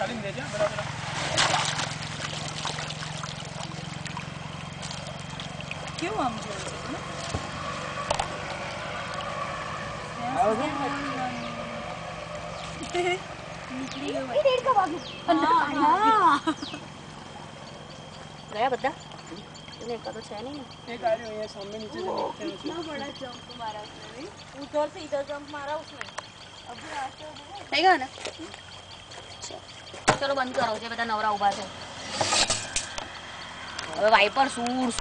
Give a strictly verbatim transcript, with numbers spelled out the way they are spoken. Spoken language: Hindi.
डालिंग दे जा बड़ा बड़ा क्यों हम जोड़ से ना आओ निकली गई ये डेढ़ का बाबू हां गया बद्दा तूने का तो है नहीं ना एक आ रही है सामने नीचे से निकलते हैं कितना बड़ा जंप मारा उसने भी उधर से इधर जंप मारा उसने अभी आते हो रहेगा ना चलो बंद करो जे बता नवरा उभा है अब वाइपर सूर